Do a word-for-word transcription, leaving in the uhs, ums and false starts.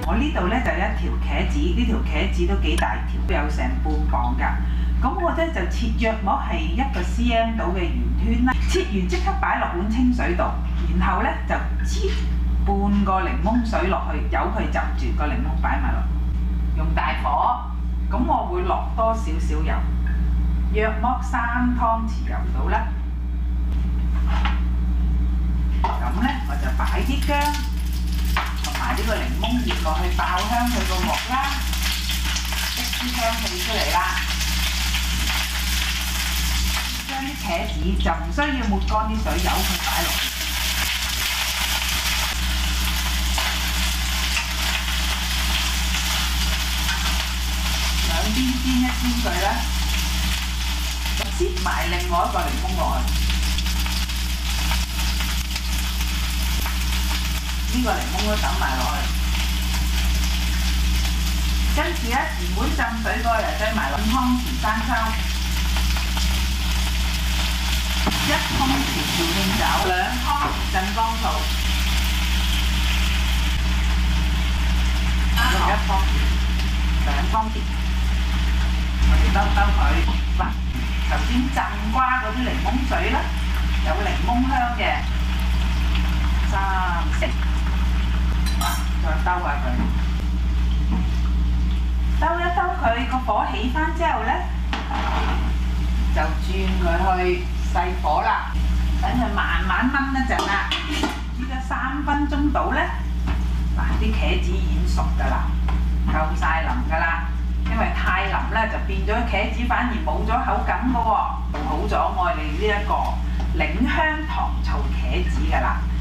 我呢度咧就一條茄子，呢條茄子都幾大條，都有成半磅㗎。咁我咧就切約莫係一個 cm 到嘅圓圈啦，切完即刻擺落碗清水度，然後咧就擠半個檸檬水落去，由佢浸住個檸檬擺埋落，用大火。咁我會落多少少油，約莫三湯匙油到啦。咁咧我就擺啲薑同埋呢個檸檬葉落去爆香佢個鑊啦，逼啲香氣出嚟啦。將啲茄子就唔需要抹乾啲水，由佢擺落去。兩邊煎一煎佢啦，就擠埋另外一個檸檬落去。呢個檸檬都抌埋落去，跟住咧原本浸水嗰個又擠埋落湯匙生抽，一湯匙紹興酒，兩湯匙鎮江醋，用一湯匙，兩湯匙，我哋兜兜佢。嗱，頭先浸瓜嗰啲檸檬水啦，有檸檬香嘅，三成。再兜下佢，兜一兜佢個火起翻之後咧，就轉佢去細火啦，等佢慢慢燜一陣啦。煮咗三分鐘到咧，嗱啲茄子已經熟㗎啦，夠晒腍㗎啦。因為太腍咧就變咗茄子反而冇咗口感㗎喎。做好咗我哋呢一個檸香糖醋茄子㗎啦。